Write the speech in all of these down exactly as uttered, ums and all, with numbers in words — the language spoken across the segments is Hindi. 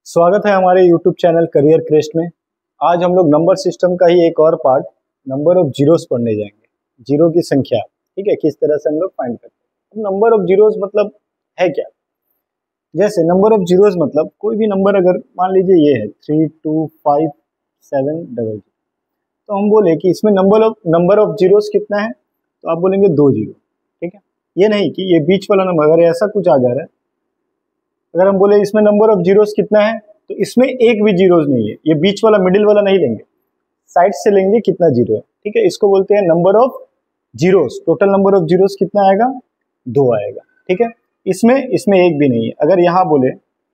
स्वागत है हमारे यूट्यूब चैनल करियर क्रेस्ट में। आज हम लोग नंबर सिस्टम का ही एक और पार्ट नंबर ऑफ जीरोस पढ़ने जाएंगे। जीरो की संख्या, ठीक है, किस तरह से हम लोग फाइंड करते हैं। अब नंबर ऑफ जीरोस मतलब है क्या? जैसे नंबर ऑफ जीरोस मतलब कोई भी नंबर, अगर मान लीजिए ये है three two five seven double zero, तो हम बोले कि इसमें number of number of zeros कितना है, तो आप बोलेंगे दो जीरो। ठीक है, ये नहीं कि ये बीच वाला नंबर, अगर ऐसा कुछ आ जा रहा है, अगर हम बोले इसमें नंबर ऑफ जीरोस कितना है, तो इसमें एक भी जीरोस नहीं है, ये बीच वाला मिडिल वाला नहीं लेंगे, साइड से लेंगे कितना जीरो है। ठीक है, इसको बोलते हैं number of zeros. Total number of zeros कितना आएगा? दो आएगा। ठीक है, इसमें इसमें एक भी नहीं है। अगर यहां बोले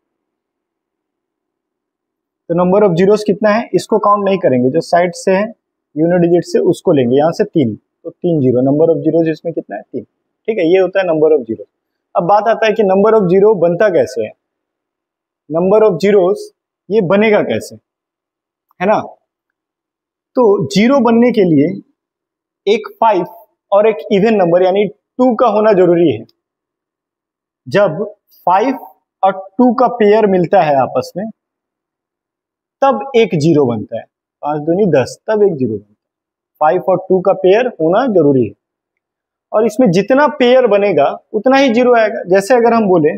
तो नंबर ऑफ जीरोस कितना है, इसको काउंट नहीं करेंगे, जो साइड से है यूनिट डिजिट से उसको लेंगे, यहां से तीन, तो तीन जीरो। नंबर ऑफ जीरोस इसमें कितना है? तीन। ठीक है, ये होता है नंबर ऑफ जीरो। अब बात आता है कि नंबर ऑफ जीरो बनता कैसे है, नंबर ऑफ जीरोस ये बनेगा कैसे, है ना। तो जीरो बनने के लिए एक फाइव और एक इवन नंबर यानी टू का होना जरूरी है। जब फाइव और टू का पेयर मिलता है आपस में, तब एक जीरो बनता है। पांच दूनी दस, तब एक जीरो बनता है। फाइव और टू का पेयर होना जरूरी है, और इसमें जितना पेयर बनेगा उतना ही जीरो आएगा। जैसे अगर हम बोले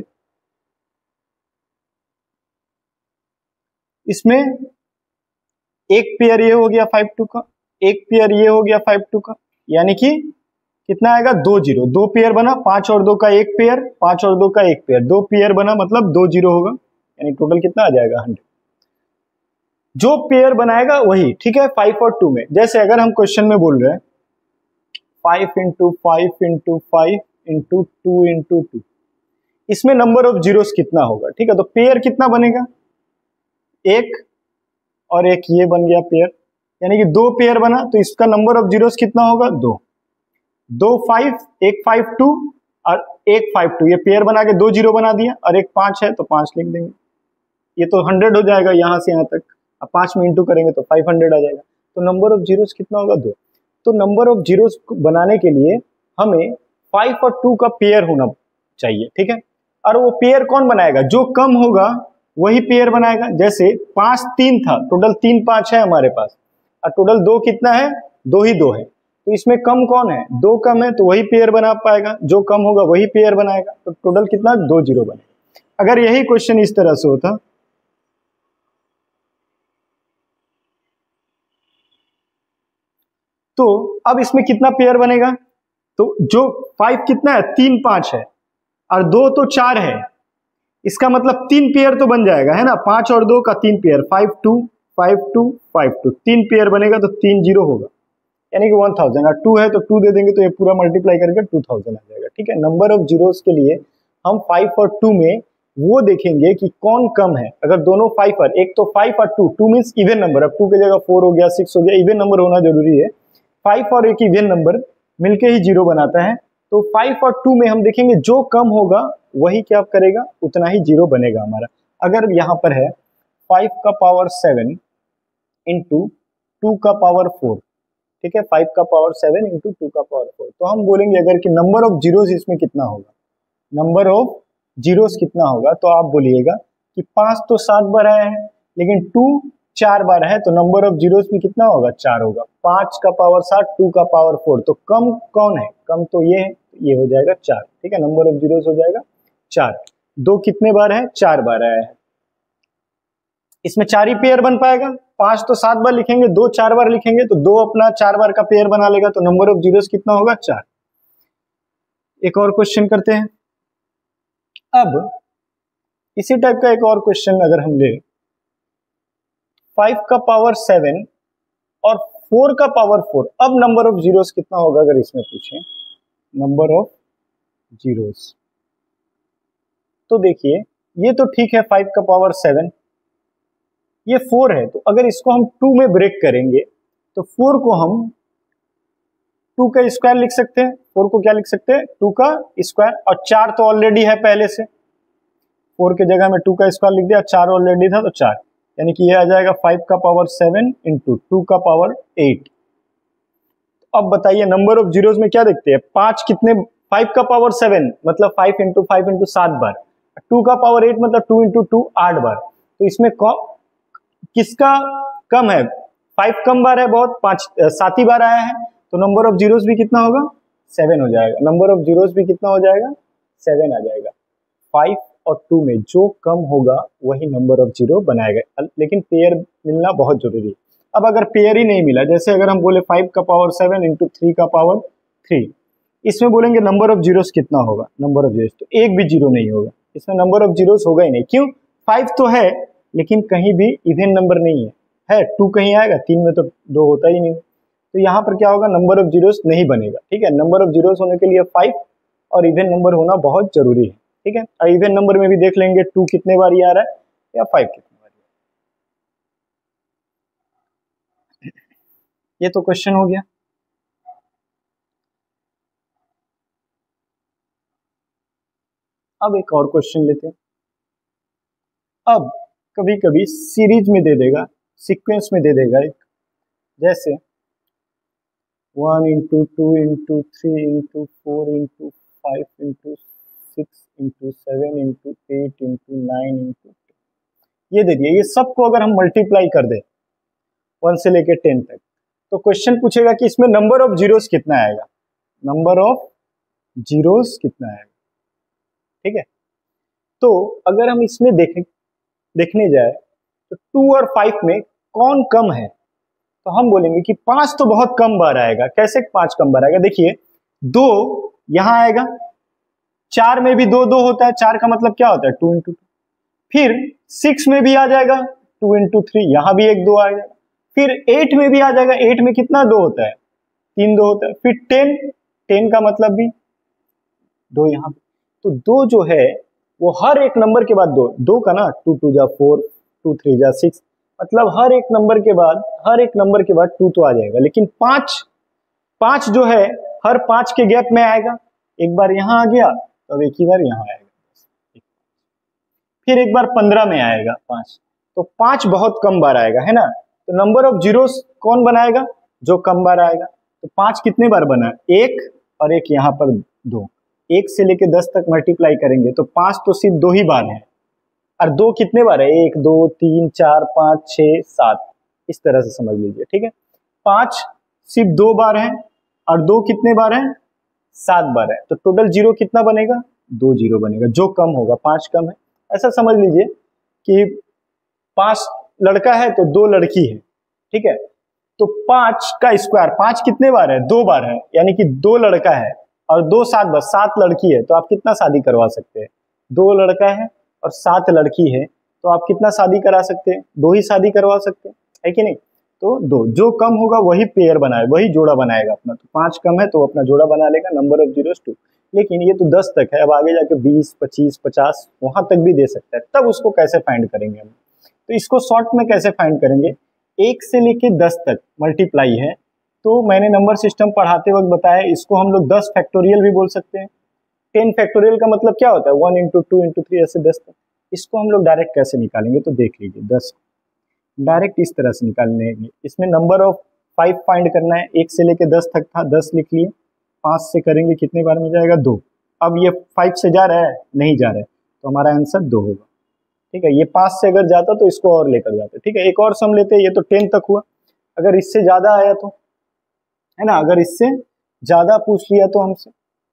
इसमें एक पेयर ये हो गया फाइव टू का, एक पेयर ये हो गया फाइव टू का, यानी कि कितना आएगा? दो जीरो। दो पेयर बना, पांच और दो का एक पेयर, पांच और दो का एक पेयर, दो पेयर बना मतलब दो जीरो होगा, यानी टोटल कितना आ जाएगा? हंड्रेड। जो पेयर बनाएगा वही। ठीक है, फाइव और टू में। जैसे अगर हम क्वेश्चन में बोल रहे हैं five into five into five into two into two, इसमें नंबर ऑफ जीरोस कितना होगा? ठीक है, तो पेयर कितना बनेगा? एक और एक ये बन गया पेयर, यानी कि दो पेयर बना, तो इसका नंबर ऑफ जीरोस कितना होगा? दो। दो फाइव, एक फाइव टू और एक फाइव टू, ये पेयर बना के दो जीरो बना दिया, और एक पांच है तो पांच लिख देंगे, ये तो हंड्रेड हो जाएगा यहां से यहां तक। अब पांच में इंटू करेंगे तो फाइव हंड्रेड आ जाएगा। तो नंबर ऑफ जीरोस कितना होगा? दो। तो नंबर ऑफ जीरोस बनाने के लिए हमें फाइव और टू का पेयर होना चाहिए। ठीक है, और वो पेयर कौन बनाएगा? जो कम होगा वही पेयर बनाएगा। जैसे पांच तीन था, टोटल तीन पांच है हमारे पास, और टोटल दो कितना है? दो ही दो है, तो इसमें कम कौन है? दो कम है, तो वही पेयर बना पाएगा। जो कम होगा वही पेयर बनाएगा, तो टोटल कितना? दो जीरो बनेगा। अगर यही क्वेश्चन इस तरह से होता तो अब इसमें कितना पेयर बनेगा? तो जो फाइव कितना है? तीन पांच है, और दो तो चार है, इसका मतलब तीन पेयर तो बन जाएगा, है ना। पांच और दो का तीन pair, five two five two five two, तीन पेयर बनेगा, तो तीन जीरो होगा, यानी कि वन थाउजेंड। और टू है तो टू दे देंगे, तो ये पूरा मल्टीप्लाई करके टू थाउजेंड आ जाएगा। ठीक है, नंबर ऑफ जीरोस के लिए हम फाइव और टू में वो देखेंगे कि कौन कम है। अगर दोनों फाइव और एक, तो फाइव और two, two means even number, अब टू की जगह फोर हो गया, सिक्स हो गया, इवन नंबर होना जरूरी है। फाइव और एक इवन नंबर मिलके ही जीरो बनाता है। तो फाइव और टू में हम देखेंगे जो कम होगा वही क्या करेगा? उतना ही जीरो बनेगा हमारा। अगर यहां पर है फाइव का पावर सेवन इंटू टू का पावर फोर, ठीक है, फाइव का पावर सेवन इंटू टू का पावर फोर, तो हम बोलेंगे अगर कि नंबर ऑफ जीरोस इसमें कितना होगा, नंबर ऑफ जीरोस कितना होगा, तो आप बोलिएगा कि पांच तो सात बार आया है, लेकिन टू चार बार है, तो नंबर ऑफ जीरोस भी कितना होगा? चार होगा। पांच का पावर सात, टू का पावर फोर, तो कम कौन है? कम तो ये है, ये हो जाएगा चार। ठीक है, नंबर ऑफ जीरोस हो जाएगा चार। दो कितने बार है? चार बार आया है, इसमें चार ही पेयर बन पाएगा। पांच तो सात बार लिखेंगे, दो चार बार लिखेंगे, तो दो अपना चार बार का पेयर बना लेगा, तो नंबर ऑफ जीरोस कितना होगा? चार। एक और क्वेश्चन करते हैं। अब इसी टाइप का एक और क्वेश्चन अगर हम ले, फाइव का पावर सेवन और फोर का पावर फोर, अब नंबर ऑफ जीरोस कितना होगा अगर इसमें पूछें नंबर ऑफ जीरोस, तो देखिए ये तो ठीक है, फाइव का पावर सेवन, ये फोर है, तो अगर इसको हम टू में ब्रेक करेंगे तो फोर को हम टू का स्क्वायर लिख सकते हैं। फोर को क्या लिख सकते हैं? टू का स्क्वायर। और चार तो ऑलरेडी है पहले से, फोर के जगह में टू का स्क्वायर लिख दिया, चार ऑलरेडी था तो चार, यानी कि ये आ जाएगा फाइव का पावर सेवन इंटू टू का पावर एट। अब बताइए नंबर ऑफ जीरोस में क्या देखते हैं? पांच कितने? फाइव का पावर सेवन मतलब फाइव इंटू फाइव इंटू सात बार, टू का पावर एट मतलब टू इंटू टू आठ बार, तो इसमें किसका कम है? फाइव कम बार है बहुत, पांच सात ही बार आया है, तो नंबर ऑफ जीरोस भी कितना होगा? सेवन हो जाएगा। नंबर ऑफ जीरोस भी कितना हो जाएगा? सेवन आ जाएगा। फाइव और टू में जो कम होगा वही नंबर ऑफ जीरो बनाएगा, लेकिन पेयर मिलना बहुत जरूरी है। अब अगर पेयर ही नहीं मिला, जैसे अगर हम बोले फाइव का पावर सेवन इंटू थ्री का पावर थ्री, इसमें बोलेंगे नंबर ऑफ जीरोस कितना होगा? नंबर ऑफ जीरोस तो एक भी जीरो नहीं होगा, इसमें नंबर ऑफ जीरोस होगा ही नहीं। क्यों? फाइव तो है लेकिन कहीं भी इवन नंबर नहीं है, है टू कहीं आएगा? तीन में तो दो होता ही नहीं, तो यहाँ पर क्या होगा? नंबर ऑफ जीरोस नहीं बनेगा। ठीक है, नंबर ऑफ जीरोस होने के लिए फाइव और इवन नंबर होना बहुत जरूरी है। ठीक है, और इवन नंबर में भी देख लेंगे टू कितने बार आ रहा है या फाइव कितने बार। ये तो क्वेश्चन हो गया। अब एक और क्वेश्चन लेते हैं। अब कभी कभी सीरीज में दे देगा, सीक्वेंस में दे देगा एक, जैसे one into two into three into four into five into six into seven into eight into nine into ये दे दिया। ये सबको अगर हम मल्टीप्लाई कर दे वन से लेके टेन तक, तो क्वेश्चन पूछेगा कि इसमें नंबर ऑफ जीरोस कितना आएगा? नंबर ऑफ जीरोस कितना आएगा? ठीक है, तो अगर हम इसमें देखें देखने जाए तो टू और फाइव में कौन कम है, तो हम बोलेंगे कि पांच तो बहुत कम बार आएगा। कैसे पांच कम बार आएगा? देखिए, दो यहां आएगा, चार में भी दो दो होता है, चार का मतलब क्या होता है? Two into two. फिर सिक्स में भी आ जाएगा टू इंटू थ्री, यहां भी एक दो आ जाएगा। फिर एट में भी आ जाएगा, एट में कितना दो होता है? तीन दो होता है। फिर टेन, टेन का मतलब भी दो यहां पे। तो दो जो है वो हर एक नंबर के बाद दो, दो का ना, टू टू जा फोर, टू थ्री जा सिक्स, मतलब हर एक नंबर के बाद हर एक नंबर के बाद टू तो आ जाएगा। लेकिन पांच, पांच जो है हर पांच के गैप में आएगा। एक बार यहां आ गया तो अब एक ही बार यहां आएगा, फिर एक बार पंद्रह में आएगा पांच, तो पांच बहुत कम बार आएगा, है ना। तो नंबर ऑफ जीरोस कौन बनाएगा? जो कम बार आएगा। तो पांच कितने बार बना? एक, और एक यहां पर दो। एक से लेके दस तक मल्टीप्लाई करेंगे तो पांच तो सिर्फ दो ही बार है, और दो कितने बार है? एक, दो, तीन, चार, पांच, छह, सात, इस तरह से समझ लीजिए। ठीक है, पांच सिर्फ दो बार है और दो कितने बार है? सात बार है। तो टोटल जीरो कितना बनेगा? दो जीरो बनेगा, जो कम होगा। पांच कम है, ऐसा समझ लीजिए कि पांच लड़का है तो दो लड़की है। ठीक है, तो पांच का स्क्वायर, पांच कितने बार है? दो बार है, यानी कि दो लड़का है और दो सात बार, सात लड़की है, तो आप कितना शादी करवा सकते हैं? दो लड़का है और सात लड़की है, तो आप कितना शादी करा सकते हैं? दो ही शादी करवा सकते हैं, है कि नहीं। तो दो, जो कम होगा वही पेयर बनाए, वही जोड़ा बनाएगा अपना। तो पांच कम है तो अपना जोड़ा बना लेगा, नंबर ऑफ जीरोस टू। लेकिन ये तो दस तक है, अब आगे जाके बीस, पच्चीस, पचास वहां तक भी दे सकता है, तब उसको कैसे फाइंड करेंगे हम? तो इसको शॉर्ट में कैसे फाइंड करेंगे? एक से लेके दस तक मल्टीप्लाई है, तो मैंने नंबर सिस्टम पढ़ाते वक्त बताया, इसको हम लोग दस फैक्टोरियल भी बोल सकते हैं। टेन फैक्टोरियल का मतलब क्या होता है? One into two into three, ऐसे दस तक। इसको हम लोग डायरेक्ट कैसे निकालेंगे? तो देख लीजिए, दस डायरेक्ट इस तरह से निकालने। इसमें नंबर ऑफ फाइव फाइंड करना है, एक से लेके दस तक था, दस लिख लिए। पांच से करेंगे कितने बार में जाएगा? दो। अब ये फाइव से जा रहा है? नहीं जा रहा है, तो हमारा आंसर दो होगा। ठीक है, ये पांच से अगर जाता तो इसको और लेकर जाते। ठीक है, एक और सम लेते हैं, ये तो टेन तक हुआ। अगर इससे ज्यादा आया तो, है ना, अगर इससे ज्यादा पूछ लिया तो हमसे,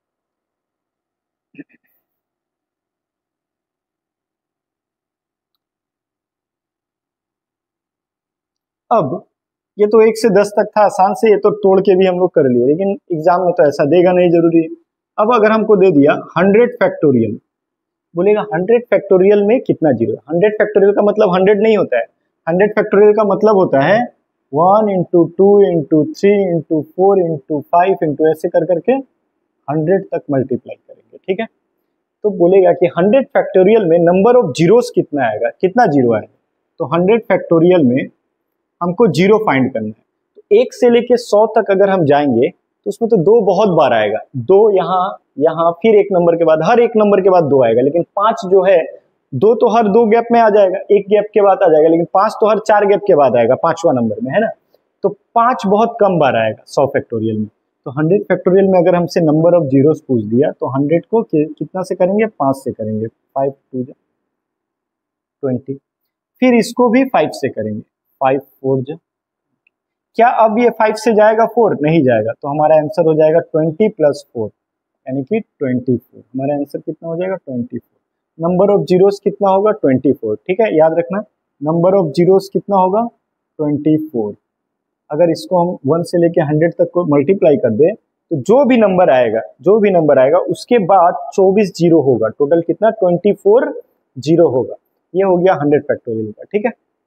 अब ये तो एक से दस तक था, आसान से ये तो तोड़ के भी हम लोग कर लिए, लेकिन एग्जाम में तो ऐसा देगा नहीं, जरूरी है। अब अगर हमको दे दिया हंड्रेड फैक्टोरियल, बोलेगा हंड्रेड फैक्टोरियल में कितना जीरो? हंड्रेड फैक्टोरियल का मतलब हंड्रेड नहीं होता है, हंड्रेड फैक्टोरियल का मतलब होता है one into two into three into four into five into ऐसे कर करके हंड्रेड तक मल्टीप्लाई करेंगे। ठीक है, तो बोलेगा कि हंड्रेड फैक्टोरियल में नंबर ऑफ जीरोस कितना आएगा? कितना जीरो आएगा? तो हंड्रेड फैक्टोरियल में हमको जीरो फाइंड करना है। तो एक से लेके सौ तक अगर हम जाएंगे तो उसमें तो दो बहुत बार आएगा, दो यहाँ यहाँ, फिर एक नंबर के बाद, हर एक नंबर के बाद दो आएगा। लेकिन पांच जो है, दो तो हर दो गैप में आ जाएगा, एक गैप के बाद आ जाएगा, लेकिन पांच तो हर चार गैप के बाद आएगा, पांचवा नंबर में, है ना। तो पांच बहुत कम बार आएगा सौ फैक्टोरियल में। तो हंड्रेड फैक्टोरियल में अगर हमसे नंबर ऑफ जीरोस पूछ दिया तो हंड्रेड को कितना से करेंगे? पांच से करेंगे, फाइव टू ट्वेंटी। फिर इसको भी फाइव से करेंगे, फाइव फोर जो, क्या अब ये फाइव से जाएगा फोर? नहीं जाएगा, तो हमारा आंसर हो जाएगा ट्वेंटी प्लस फोर, यानी कि ट्वेंटी फोर। हमारा आंसर कितना हो जाएगा? Twenty four. Number of zeros कितना होगा? Twenty four. ठीक है, याद रखना, नंबर ऑफ जीरोस कितना होगा? Twenty four. अगर इसको हम वन से लेके हंड्रेड तक को मल्टीप्लाई कर दे तो जो भी नंबर आएगा, जो भी नंबर आएगा उसके बाद चौबीस जीरो होगा। टोटल कितना? ट्वेंटी फोर जीरो होगा। ये हो गया हंड्रेड फैक्टोरियल का। ठीक है,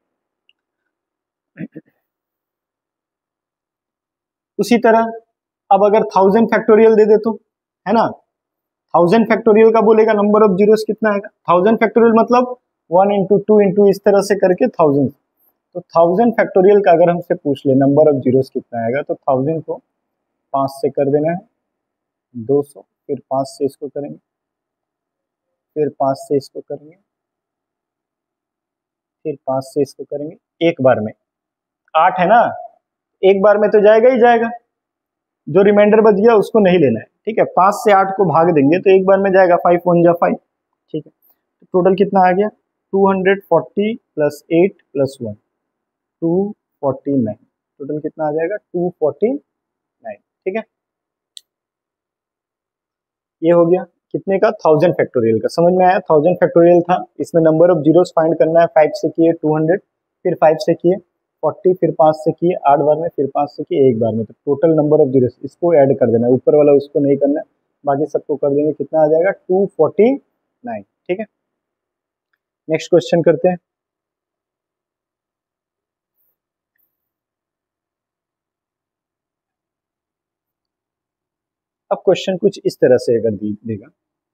उसी तरह अब अगर थाउजेंड फैक्टोरियल दे दे तो, है ना, थाउजेंड फैक्टोरियल का बोलेगा नंबर ऑफ जीरोस कितना आएगा? थाउजेंड फैक्टोरियल मतलब वन इंटू टू इंटू इस तरह से करके थाउजेंड। तो थाउजेंड फैक्टोरियल का अगर हमसे पूछ ले नंबर ऑफ जीरोस कितना आएगा, तो थाउजेंड को पाँच से कर देना है, दो सौ, फिर पाँच से इसको करेंगे, फिर पाँच से इसको करेंगे, फिर पाँच से इसको करेंगे, एक बार में। आठ है ना, एक बार में तो जाएगा ही जाएगा, जो रिमाइंडर बच गया उसको नहीं लेना है। ठीक है, पाँच से आठ को भाग देंगे तो एक बार में जाएगा, फाइव वन जा फाइव। ठीक है, तो टोटल कितना आ गया? Two hundred forty plus eight plus one, two forty nine. Total कितना आ जाएगा? Two forty nine. ठीक है, ये हो गया कितने का? थाउजेंड फैक्टोरियल का। समझ में आया? थाउजेंड फैक्टोरियल था, इसमें नंबर ऑफ जीरोस फाइंड करना है। फाइव से किए टू हंड्रेड, फिर फाइव से किए फोर्टी, फिर पाँच से किए आठ बार में, फिर पाँच से किए एक बार में। तो टोटल नंबर ऑफ जीरोस इसको ऐड कर देना है, ऊपर वाला उसको नहीं करना है, बाकी सबको कर देंगे। कितना आ जाएगा? Two forty nine. ठीक है, नेक्स्ट क्वेश्चन करते हैं। अब क्वेश्चन कुछ इस तरह से अगर देगा,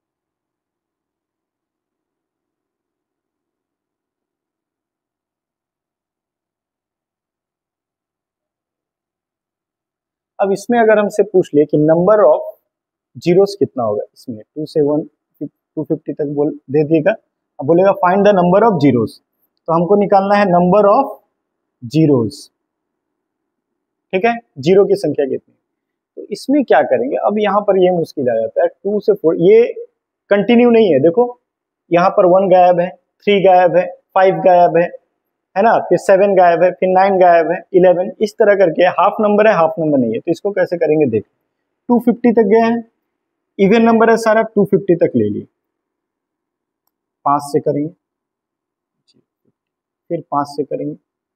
अब इसमें अगर हमसे पूछ ले कि नंबर ऑफ जीरोस कितना होगा, इसमें टू से वन टू फिफ्टी तक बोल दे देगा। अब बोलेगा find the number of zeros, तो हमको निकालना है नंबर ऑफ जीरोस। ठीक है, जीरो की संख्या कितनी? तो इसमें क्या करेंगे? अब यहाँ पर ये मुश्किल आ जाता है, टू से फोर ये कंटिन्यू नहीं है। देखो यहाँ पर वन गायब है, थ्री गायब है, फाइव गायब है, है ना, फिर सेवन गायब है, फिर नाइन गायब है, इलेवन, इस तरह करके हाफ नंबर है, हाफ नंबर नहीं है। तो इसको कैसे करेंगे? देख, टू फिफ्टी तक गए हैं, इवन नंबर है सारा, टू फिफ्टी तक ले लिए, पांच से करेंगे, फिर पांच से करेंगे,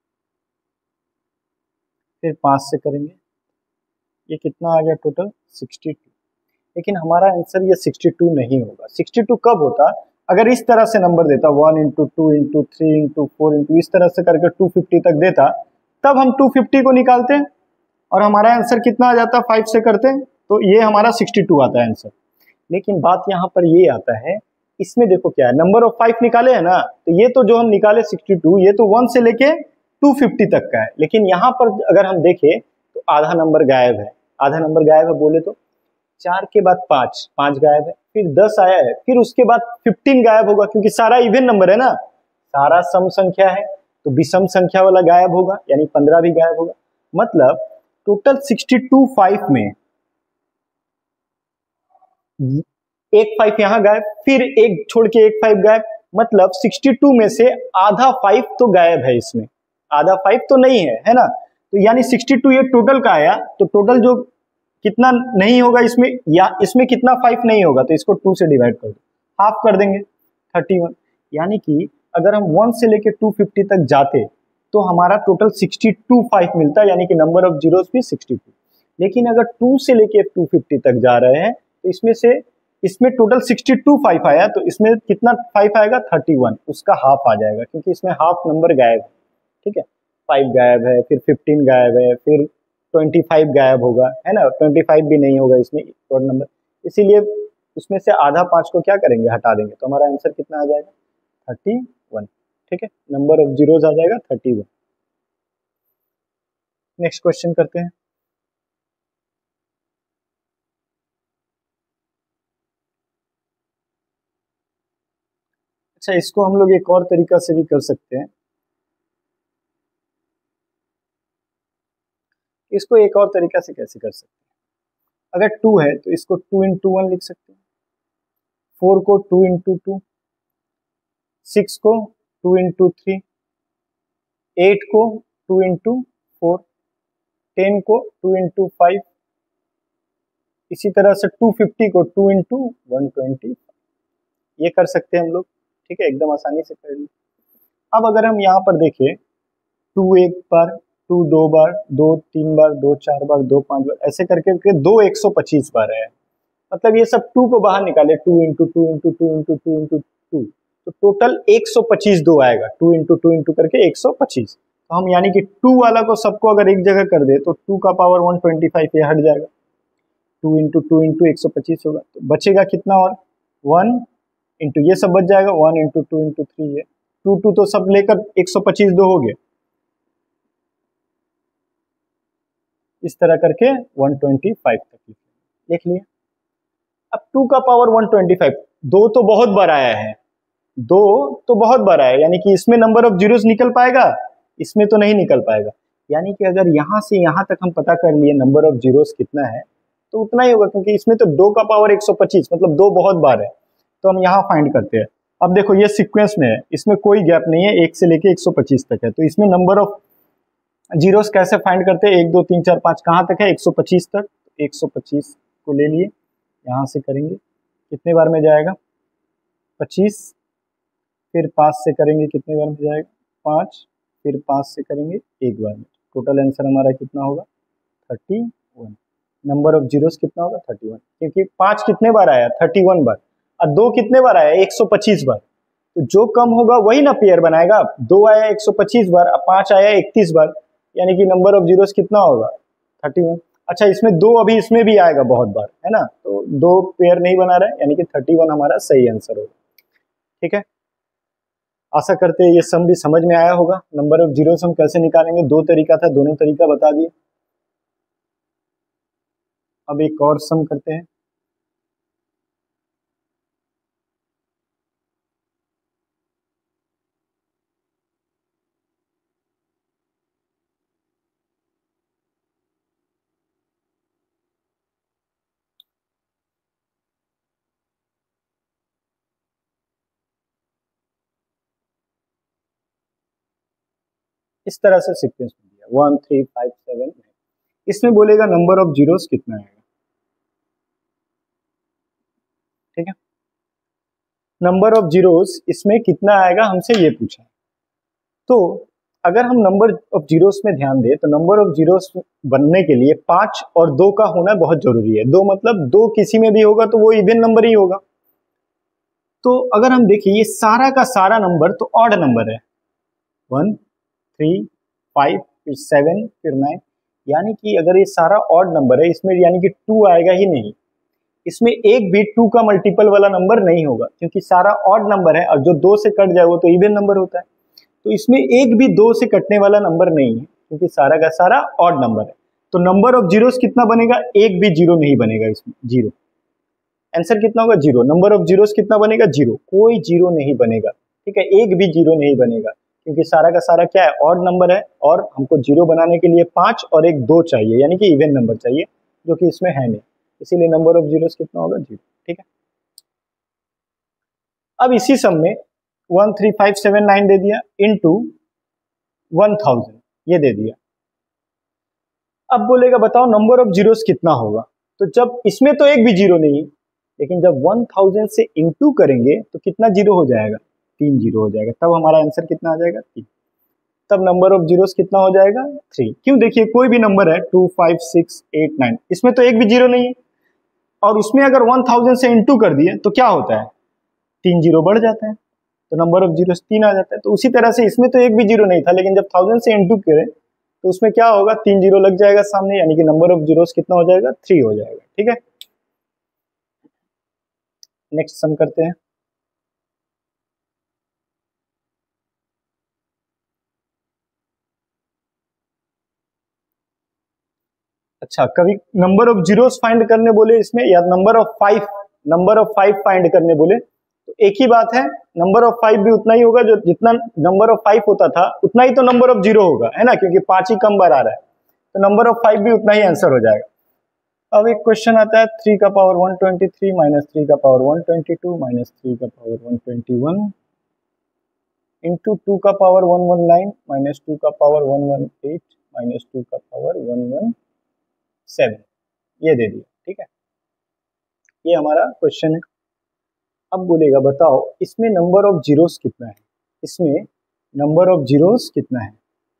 फिर पांच से करेंगे, ये कितना आ गया टोटल? Sixty two. लेकिन हमारा आंसर ये सिक्सटी टू नहीं होगा। सिक्सटी टू कब होता? अगर इस तरह से नंबर देता, one into two into three into four इंटू इस तरह से करके टू फिफ्टी तक देता, तब हम टू फिफ्टी को निकालते और हमारा आंसर कितना आ जाता? फाइव से करते, तो ये हमारा सिक्सटी टू आता है आंसर। लेकिन बात यहाँ पर ये आता है, इसमें देखो क्या है, नंबर ऑफ फाइव निकाले है ना, तो ये तो जो हम निकाले सिक्सटी टू, ये तो वन से लेके टू फिफ्टी तक का है। लेकिन यहाँ पर अगर हम देखें तो आधा नंबर गायब है। आधा नंबर गायब है बोले तो चार के बाद पांच, पांच गायब है, फिर दस आया है, फिर उसके बाद फिफ्टीन गायब होगा, क्योंकि सारा इवन नंबर है ना, सारा सम संख्या है, तो विषम संख्या वाला गायब होगा, यानी पंद्रह भी गायब होगा। मतलब टोटल सिक्सटी टू फाइव में एक फाइव यहाँ गायब, फिर एक छोड़ के एक फाइव गायब, मतलब सिक्सटी टू में से आधा फाइव तो गायब है, इसमें आधा फाइव तो नहीं है, है ना। तो यानी सिक्सटी टू ये टोटल का आया, तो टोटल जो कितना नहीं होगा इसमें, या इसमें कितना फाइव नहीं होगा, तो इसको टू से डिवाइड कर दो, हाफ कर देंगे, थर्टी वन। यानी कि अगर हम वन से लेके टू फिफ्टी तक जाते तो हमारा टोटल सिक्सटी टू फाइव मिलता, यानी कि नंबर ऑफ जीरोस भी सिक्सटी टू। लेकिन अगर टू से लेके टू फिफ्टी तक जा रहे हैं तो इसमें से इसमें टोटल सिक्सटी टू फाइव आया, तो इसमें कितना फाइव आएगा? थर्टी वन, उसका हाफ आ जाएगा, क्योंकि इसमें हाफ नंबर गायब है। ठीक है, फाइव गायब है, फिर फिफ्टीन गायब है, फिर ट्वेंटी फाइव गायब होगा, है ना, ट्वेंटी फाइव भी नहीं होगा इसमें और नंबर, इसीलिए उसमें से आधा पांच को क्या करेंगे? हटा देंगे, तो हमारा आंसर कितना आ जाएगा? Thirty one. ठीक है, नंबर ऑफ जीरोस आ जाएगा थर्टी वन। नेक्स्ट क्वेश्चन करते हैं। अच्छा, इसको हम लोग एक और तरीका से भी कर सकते हैं। इसको एक और तरीका से कैसे कर सकते हैं? अगर टू है तो इसको टू इंटू वन लिख सकते हैं, फोर को टू इंटू टू, सिक्स को टू इंटू थ्री, एट को टू इंटू फोर, टेन को टू इंटू फाइव, इसी तरह से टू फिफ्टी को टू इंटू वन ट्वेंटी, ये कर सकते हैं हम लोग, ठीक है, एकदम आसानी से कर लिए। अब अगर हम यहाँ पर देखें, टू एक बार, टू दो बार, दो तीन बार, दो चार बार, दो पांच बार, ऐसे करके करके दो एक सौ पच्चीस बार है, मतलब ये सब टू को बाहर निकाले, two into two into two into two into two, तो टोटल एक सौ पच्चीस दो आएगा, टू इंटू टू इंटू करके एक सौ पच्चीस। तो हम यानी कि टू वाला को सबको अगर एक जगह कर दे तो टू का पावर वन ट्वेंटी फाइव ये हट जाएगा, टू इंटू टू इंटू एक सौ पच्चीस होगा, तो बचेगा कितना, और वन इंटू ये सब बच जाएगा, one into two into three, ये टू टू तो सब लेकर एक सौ पच्चीस दो हो गए, इस तरह करके वन ट्वेंटी फाइव तक लिख लिया। अब टू का पावर वन ट्वेंटी फाइव, दो तो बहुत बार आया है, दो तो बहुत बार आया है, यानी कि इसमें नंबर ऑफ जीरोस निकल पाएगा, इसमें तो नहीं निकल पाएगा, यानी कि अगर यहां से यहां तक हम पता कर लिए नंबर ऑफ जीरोस कितना है तो उतना ही होगा, क्योंकि इसमें तो दो का पावर एक सौ पच्चीस, मतलब दो बहुत बार है, तो हम यहाँ फाइंड करते हैं। अब देखो ये सीक्वेंस में है, इसमें कोई गैप नहीं है, एक से लेके एक सौ पच्चीस तक है, तो इसमें नंबर ऑफ जीरोस कैसे फाइंड करते हैं, एक दो तीन चार पाँच, कहाँ तक है, एक सौ पच्चीस तक, एक सौ पच्चीस को ले लिए, यहाँ से करेंगे, कितने बार में जाएगा, पच्चीस, फिर पाँच से करेंगे, कितने बार में जाएगा, पाँच, फिर पाँच से करेंगे, एक बार में, टोटल आंसर हमारा कितना होगा, thirty one. Number of zeros कितना होगा, थर्टी वन, क्योंकि पाँच कितने बार आया, थर्टी वन बार, और दो कितने बार आया, एक सौ पच्चीस बार, तो जो कम होगा वही ना पेयर बनाएगा, दो आया एक सौ पच्चीस बार, अब पाँच आया इकतीस बार, यानी कि नंबर ऑफ जीरोस कितना होगा, थर्टी वन। अच्छा, इसमें दो अभी इसमें भी आएगा बहुत बार, है ना, तो दो पेयर नहीं बना रहा है, यानी कि थर्टी वन हमारा सही आंसर होगा, ठीक है। आशा करते हैं ये सम भी समझ में आया होगा। नंबर ऑफ जीरोस हम कैसे निकालेंगे, दो तरीका था, दोनों तरीका बता दिए। अब एक और सम करते हैं। इस तरह से सीक्वेंस में दिया one three five seven nine, इसमें बोलेगा नंबर ऑफ जीरोस कितना है, ठीक है। नंबर ऑफ जीरोस इसमें कितना आएगा हमसे ये पूछा, तो अगर हम नंबर ऑफ जीरोस में ध्यान दें तो नंबर ऑफ जीरोस बनने के लिए पांच और दो का होना बहुत जरूरी है। दो मतलब दो किसी में भी होगा तो वो इवन नंबर ही होगा। तो अगर हम देखिए ये सारा का सारा नंबर तो ऑड नंबर है, वन थ्री फाइव फिर सेवन फिर नाइन, यानी कि अगर ये सारा ऑड नंबर है इसमें यानी कि टू आएगा ही नहीं, इसमें एक भी टू का मल्टीपल वाला नंबर नहीं होगा, क्योंकि सारा ऑड नंबर है और जो दो से कट जाए वो तो इवन नंबर होता है। तो इसमें एक भी दो से कटने वाला नंबर नहीं है, क्योंकि सारा का सारा ऑड नंबर है। तो नंबर ऑफ जीरोस कितना बनेगा, एक भी जीरो नहीं बनेगा इसमें, जीरो। आंसर कितना होगा, जीरो। नंबर ऑफ जीरोस कितना बनेगा, जीरो, कोई जीरो नहीं बनेगा, ठीक है, एक भी जीरो नहीं बनेगा, क्योंकि सारा का सारा क्या है, ऑड नंबर है, और हमको जीरो बनाने के लिए पांच और एक दो चाहिए, यानी कि इवन नंबर चाहिए, जो कि इसमें है नहीं, इसीलिए नंबर ऑफ जीरोस कितना होगा, जीरो, ठीक है। अब इसी सम में one three five seven nine दे दिया इंटू वन थाउजेंड ये दे दिया। अब बोलेगा बताओ नंबर ऑफ जीरोस कितना होगा, तो जब इसमें तो एक भी जीरो नहीं, लेकिन जब वन थाउजेंड से इंटू करेंगे तो कितना जीरो हो जाएगा, तीन जीरो हो जाएगा, तब हमारा आंसर कितना आ जाएगा, तीन। तब नंबर ऑफ जीरोस कितना हो जाएगा, थ्री। क्यों, देखिए कोई भी नंबर है two five six eight nine, इसमें तो एक भी जीरो नहीं है, और उसमें अगर वन थाउजेंड से इंटू कर दिए तो क्या होता है, तीन जीरो बढ़ जाता है, तो नंबर ऑफ जीरोस तीन आ जाता है। तो उसी तरह से इसमें तो एक भी जीरो नहीं था, लेकिन जब थाउजेंड से इंटू करें तो उसमें क्या होगा, तीन जीरो लग जाएगा सामने, यानी कि नंबर ऑफ जीरोस कितना हो जाएगा, थ्री हो जाएगा, ठीक है। नेक्स्ट सम करते हैं। अच्छा, कभी नंबर ऑफ जीरोस फाइंड करने बोले इसमें, या number of five number of five find करने बोले तो एक ही बात है, नंबर ऑफ फाइव भी उतना ही होगा, जो जितना नंबर ऑफ फाइव होता था उतना ही तो नंबर ऑफ जीरो होगा, है ना, क्योंकि पांच ही कम बार आ रहा है, तो नंबर ऑफ फाइव भी उतना ही आंसर हो जाएगा। अब एक क्वेश्चन आता है, थ्री का power one twenty three minus three का power one twenty two minus three का power one twenty one into two का power one one nine minus two का power one one eight minus two का पावर वन वन सेवन, ये दे दिया। ठीक है, ये हमारा क्वेश्चन है। अब बोलेगा बताओ इसमें नंबर ऑफ जीरोस कितना है, इसमें नंबर ऑफ जीरोस कितना है।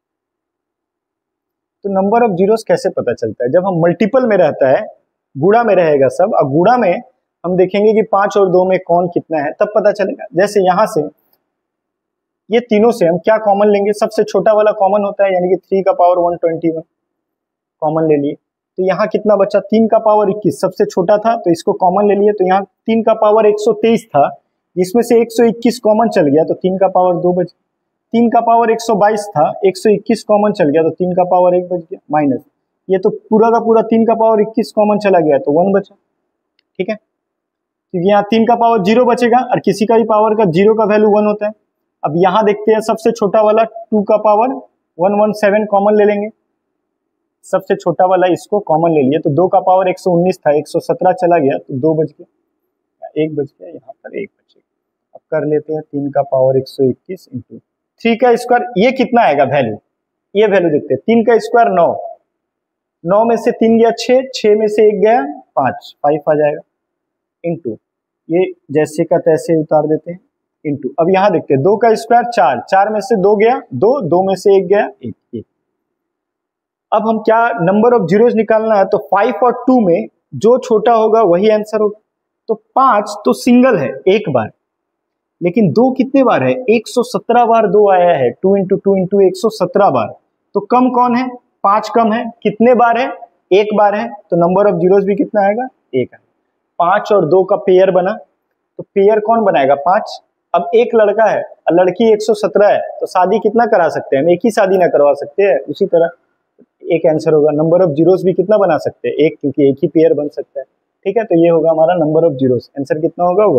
तो नंबर ऑफ जीरोस कैसे पता चलता है, जब हम मल्टीपल में रहता है, गुणा में रहेगा सब, और गुणा में हम देखेंगे कि पांच और दो में कौन कितना है, तब पता चलेगा। जैसे यहां से ये तीनों से हम क्या कॉमन लेंगे, सबसे छोटा वाला कॉमन होता है, यानी कि थ्री का power one twenty one common ले लिए, तो यहाँ कितना बचा, तीन का पावर इक्कीस सबसे छोटा था, तो इसको कॉमन ले लिए, तो यहाँ तीन का पावर एक सौ तेईस था, जिसमें से एक सौ इक्कीस कॉमन चल गया, तो तीन का पावर दो बच, तीन का पावर एक सौ बाईस था, एक सौ इक्कीस कॉमन चल गया, तो तीन का पावर एक बच गया, माइनस ये तो पूरा का पूरा तीन का पावर इक्कीस कॉमन चला गया, तो वन बचा। ठीक है, क्योंकि यहाँ तीन का पावर जीरो बचेगा, और किसी का भी पावर का जीरो का वैल्यू वन होता है। अब यहाँ देखते हैं सबसे छोटा वाला टू का power one one seven common ले लेंगे, सबसे छोटा वाला इसको कॉमन ले लिए, तो दो का पावर एक सौ उन्नीस था, एक सौ सत्रह चला गया, तो दो बच गया, एक बच गया, यहाँ पर एक बचेगा। अब कर लेते हैं तीन का पावर एक सौ इक्कीस इंटू थ्री का स्क्वायर, ये कितना आएगा वैल्यू, ये वैल्यू देखते हैं। तीन का स्क्वायर नौ, नौ में से तीन गया छः, छः में से एक गया पाँच, फाइव आ जाएगा, इंटू ये जैसे का तैसे उतार देते हैं, इंटू अब यहाँ देखते हैं दो का स्क्वायर चार, चार में से दो गया दो, दो में से एक गया एक, एक। अब हम क्या नंबर ऑफ जीरोस निकालना है, तो फाइव और टू में जो छोटा होगा वही आंसर होगा। तो पांच तो सिंगल है एक बार, लेकिन दो कितने बार है, एक सौ सत्रह बार दो आया है, टू इंटू टू इंटू एक सौ सत्रह बार, तो कम कौन है, पांच कम है, कितने बार है, एक बार है, तो नंबर ऑफ जीरोस भी कितना आएगा, एक है। पांच और दो का पेयर बना, तो पेयर कौन बनाएगा, पांच। अब एक लड़का है और लड़की एक सौ सत्रह है, तो शादी कितना करा सकते हैं हम, एक ही शादी ना करवा सकते हैं, उसी तरह एक आंसर होगा। नंबर ऑफ जीरोस भी कितना बना सकते हैं, एक, क्योंकि एक ही पेयर बन सकता है। ठीक है, तो ये होगा हमारा नंबर ऑफ जीरोस, आंसर कितना होगा, वन।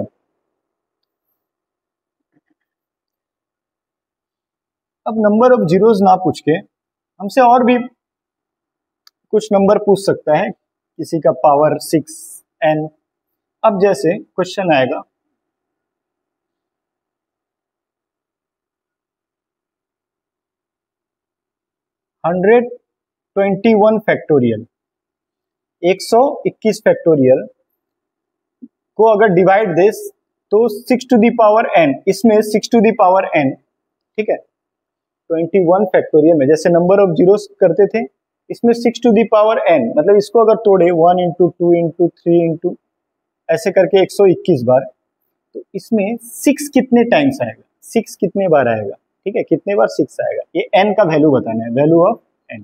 अब नंबर ऑफ जीरोस ना पूछ के हमसे और भी कुछ नंबर पूछ सकता है, किसी का पावर सिक्स एन। अब जैसे क्वेश्चन आएगा हंड्रेड ट्वेंटी वन फैक्टोरियल, एक सौ इक्कीस फैक्टोरियल को अगर डिवाइड दे तो six to the power n, इसमें six to the power n. ठीक है, ट्वेंटी वन फैक्टोरियल में जैसे नंबर ऑफ जीरोस करते थे, इसमें six to the power n, मतलब इसको अगर तोड़े one into two into three into ऐसे करके एक सौ इक्कीस बार, तो इसमें सिक्स कितने टाइम्स आएगा, सिक्स कितने बार आएगा। ठीक है, कितने बार सिक्स आएगा, ये एन का वैल्यू बताना है, वैल्यू ऑफ एन।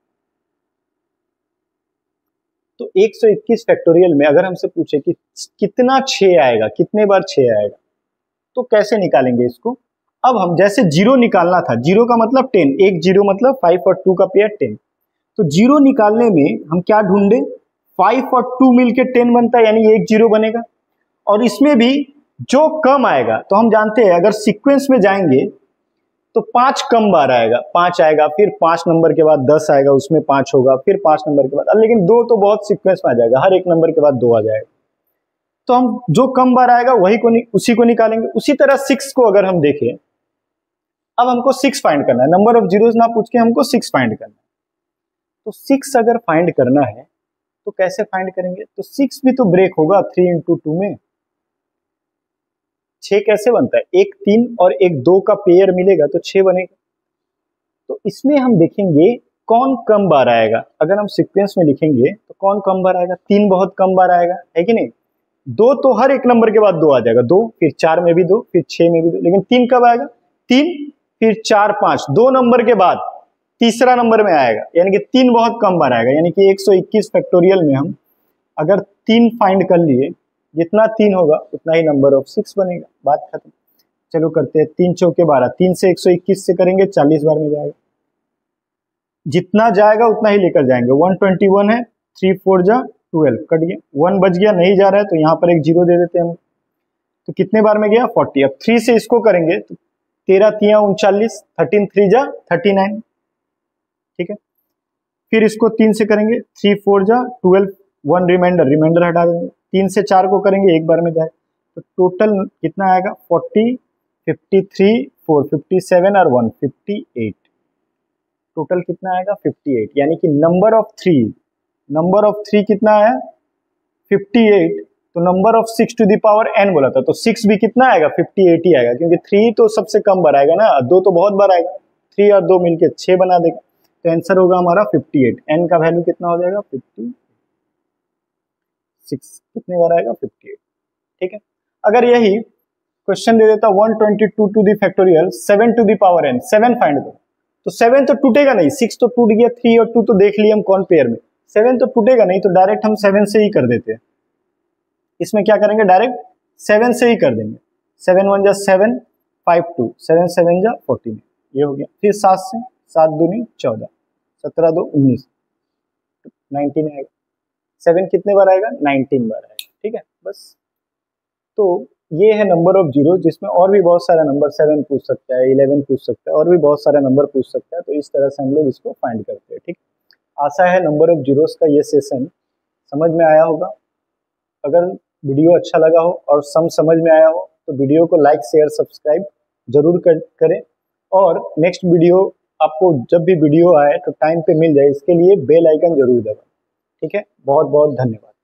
तो एक सौ इक्कीस फैक्टोरियल में अगर हमसे पूछे कि कितना छः आएगा, कितने बार छः आएगा, तो कैसे निकालेंगे इसको। अब हम जैसे जीरो निकालना था, जीरो का मतलब टेन, एक जीरो मतलब फाइव और टू का पेयर टेन, तो जीरो निकालने में हम क्या ढूंढे, फाइव और टू मिलके टेन बनता है, यानी एक जीरो बनेगा। और इसमें भी जो कम आएगा, तो हम जानते हैं अगर सीक्वेंस में जाएंगे तो पांच कम बार आएगा, पांच आएगा, फिर पांच नंबर के बाद दस आएगा, उसमें पांच होगा, फिर पांच नंबर के बाद, लेकिन दो तो बहुत सीक्वेंस में आ जाएगा, हर एक नंबर के बाद दो आ जाएगा। तो हम जो कम बार आएगा वही को उसी को निकालेंगे। उसी तरह सिक्स को अगर हम देखें, अब हमको सिक्स फाइंड करना है, नंबर ऑफ जीरोस ना पूछ के हमको सिक्स फाइंड करना है। तो सिक्स अगर फाइंड करना है तो कैसे फाइंड करेंगे, तो सिक्स भी तो ब्रेक होगा थ्री इंटू टू में, छह कैसे बनता है, एक तीन और एक दो का पेयर मिलेगा तो छह बनेगा। तो इसमें हम देखेंगे कौन कम बार आएगा, अगर हम सीक्वेंस में लिखेंगे तो कौन कम बार आएगा, तीन बहुत कम बार आएगा, है कि नहीं। दो तो हर एक नंबर के बाद दो आ जाएगा, दो, फिर चार में भी दो, फिर छह में भी दो, लेकिन तीन कब आएगा, तीन फिर चार पांच, दो नंबर के बाद तीसरा नंबर में आएगा, यानी कि तीन बहुत कम बार आएगा। यानी कि एक सौ इक्कीस फैक्टोरियल में हम अगर तीन फाइंड कर लिए, जितना तीन होगा उतना ही नंबर ऑफ सिक्स बनेगा, बात खत्म। चलो करते हैं, तीन चौके बारह, तीन से एक सौ इक्कीस से करेंगे चालीस बार में जाएगा, जितना जाएगा उतना ही लेकर जाएंगे। वन ट्वेंटी वन है, थ्री फोर जा ट्वेल्व, कट गया, वन बच गया, नहीं जा रहा है तो यहाँ पर एक जीरो दे देते हैं हम, तो कितने बार में गया, फोर्टी। अब थ्री से इसको करेंगे तो तेरह तिया उनचालीस, थर्टीन थ्री जा थर्टी नाइन। ठीक है, फिर इसको तीन से करेंगे, थ्री फोर जा ट्वेल्व, वन रिमाइंडर, रिमाइंडर हटा देंगे, तीन से चार को करेंगे एक बार में जाए, तो टोटल कितना आएगा, forty, fifty three, four, fifty seven और वन, फिफ्टी एट। टोटल कितना आएगा? Fifty eight. यानी कि number of three, number of three कितना है? Fifty eight. तो number of six to the power n बोला था, तो सिक्स भी कितना आएगा? फिफ्टी एट ही आएगा, क्योंकि थ्री तो सबसे कम बार आएगा ना, दो तो बहुत बार आएगा, थ्री और दो मिलके छह बना देगा। तो आंसर होगा हमारा फिफ्टी एट। एन का वैल्यू कितना हो जाएगा? Fifty six. कितने बार आएगा? Fifty eight. ठीक है। अगर यही क्वेश्चन दे देता one twenty two to the factorial seven to the power n, seven find करो, तो सेवन तो टूटेगा नहीं, सिक्स तो टूट गया, थ्री और टू तो देख लिए हम कौन पेयर में, सेवन तो टूटेगा नहीं, तो डायरेक्ट हम सेवन से ही कर देते हैं। इसमें क्या करेंगे? डायरेक्ट सेवन से ही कर देंगे। सेवन वन जा seven, five two, seven seven जा फोर्टीन, ये हो गया। फिर सात से, सात दूनी चौदह, सत्रह दो उन्नीस, नाइनटीन आएगा। सेवन कितने बार आएगा? नाइनटीन बार आएगा। ठीक है, बस। तो ये है नंबर ऑफ जीरो, जिसमें और भी बहुत सारा नंबर, सेवन पूछ सकता है, इलेवन पूछ सकता है, और भी बहुत सारा नंबर पूछ सकता है। तो इस तरह से हम लोग इसको फाइंड करते हैं। ठीक, आशा है नंबर ऑफ जीरोस का ये सेशन समझ में आया होगा। अगर वीडियो अच्छा लगा हो और सम समझ में आया हो तो वीडियो को लाइक, शेयर, सब्सक्राइब जरूर कर, करें। और नेक्स्ट वीडियो आपको जब भी वीडियो आए तो टाइम पे मिल जाए, इसके लिए बेल आइकन जरूर दबाएं। ठीक है, बहुत बहुत धन्यवाद।